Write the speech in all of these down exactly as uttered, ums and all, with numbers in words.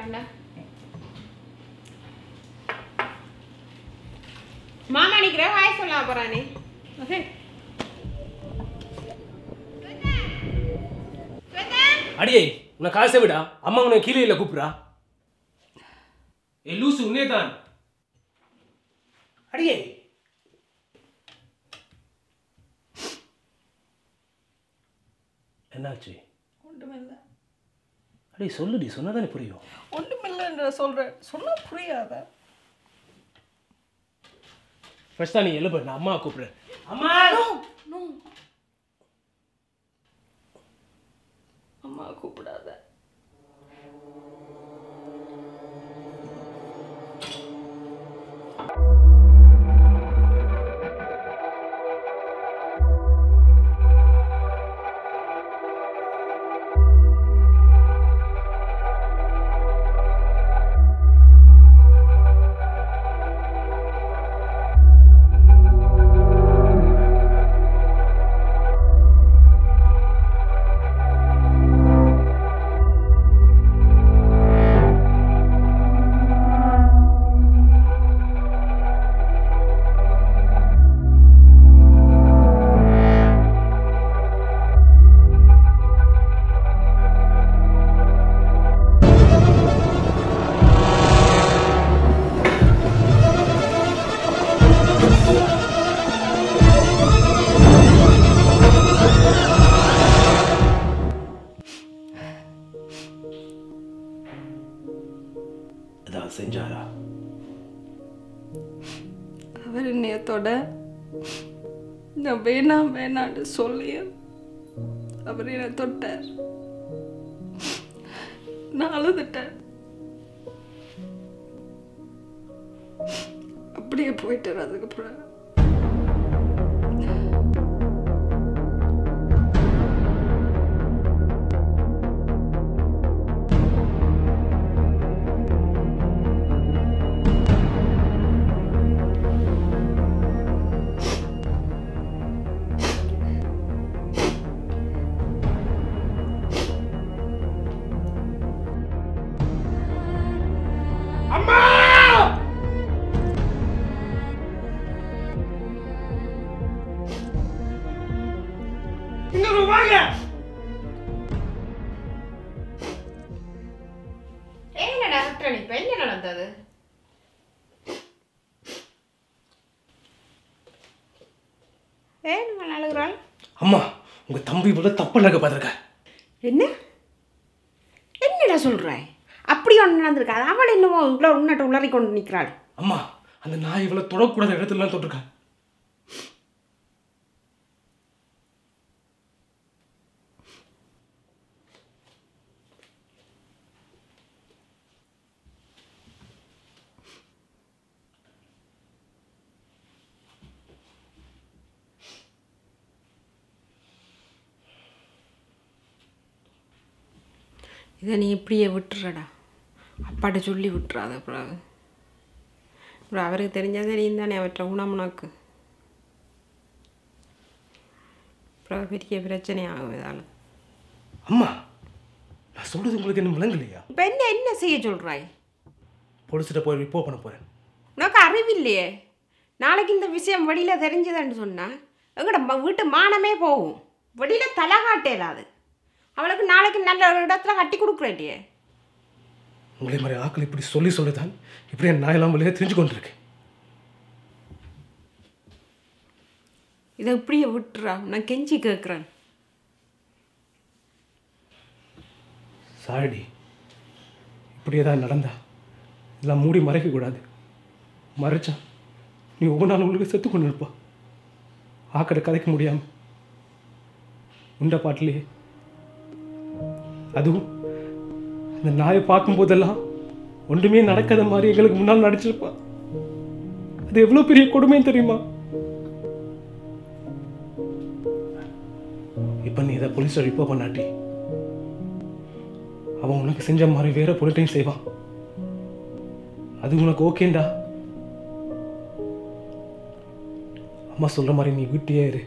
Mana? Mama ni kira hai sola apa ni? Okay. அடியே உன்னை காசை விடா அம்மா உன்னை கீழே இல்லை கூப்பிட்றா ஏ லூசு உன்னே தான் அடியே என்னாச்சு ஒன்றுமில்லை அடியே சொல்லுடி சொன்னாதானே புரியும் ஒன்றுமில்லை என்று சொல்கிறேன் சொன்னால் புரியாத ஃபர்ஸ்ட் தான் நீ எழுப்பு நான் அம்மா கூப்பிடுறேன் அம்மா அம்மா கூப்பிடாத செஞ்சாரா அவர் நேத்தோட நான் வேணாம் வேணான்னு சொல்லி அவர் என்னை தொட்டார் நான் அழுதுட்டேன் அப்படியே போயிட்டார் அதுக்கப்புறம் அம்மா உங்க தம்பி இவ்வளவு தப்பு நடக்க பார்த்துருக்க என்ன என்னடா சொல்றாய் அப்படி ஒன்று நடந்திருக்காது அவள் என்னவோ இவ்வளோ உன்னட்ட உளறி கொண்டு நிற்கிறாள் அம்மா அந்த நாய் இவ்வளவு தொடக்கூடாத இடத்துல தொட்டிருக்கா இதை நீ இப்படியே விட்டுறடா அப்பாட்ட சொல்லி விட்டுறாத அப்புறம் அப்புறம் அவருக்கு தெரிஞ்சால் தெரியும் தானே அவற்றை உணம் உனக்கு அப்புறம் பெரிய பிரச்சனை ஆகும் இதால் அம்மா நான் சொல்கிறது உங்களுக்கு என்ன விளங்கலையா இப்போ என்ன என்ன செய்ய சொல்கிறாய் போலீஸ்கிட்ட போய் ரிப்போர்ட் பண்ண போகிறேன் உனக்கு அறிவில்லையே நாளைக்கு இந்த விஷயம் வெளியில் தெரிஞ்சதுன்னு சொன்னால் எங்கட வீட்டு மானமே போகும் வெளியில் தலை காட்டேலாது அவளுக்கு நாளைக்கு நல்ல ஒரு இடத்துல கட்டி கொடுக்குறேன்டியே உங்களே மாதிரி ஆக்கள் இப்படி சொல்லி சொல்லிதான் இப்படி நான் எல்லாம் வெளியே தெரிஞ்சு கொண்டிருக்கேன் இதை இப்படியே விட்டுறா நான் கெஞ்சி கேட்குறேன் சாரிடி இப்படியே தான் நடந்தா இதெல்லாம் மூடி மறைக்கக்கூடாது மறைச்சா நீ ஒவ்வொரு நாள் உங்களுக்கு செத்து கொண்டு இருப்பா ஆக்கடை கதைக்க முடியாமல் உண்ட பாட்டிலேயே அதுவும் அந்த நாயை பார்க்கும்போதெல்லாம் ஒன்றுமே நடக்காத மாதிரி எங்களுக்கு முன்னால் நடிச்சிருப்பா அது எவ்வளோ பெரிய கொடுமைன்னு தெரியுமா இப்போ நீ இதை போலீஸில் ரிப்போர்ட் பண்ணாட்டி அவன் உனக்கு செஞ்ச மாதிரி வேற பொருட்டையும் செய்வான் அது உனக்கு ஓகேண்டா அம்மா சொல்ற மாதிரி நீ வீட்டியே இரு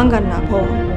வாங்க அண்ணா போவோம்.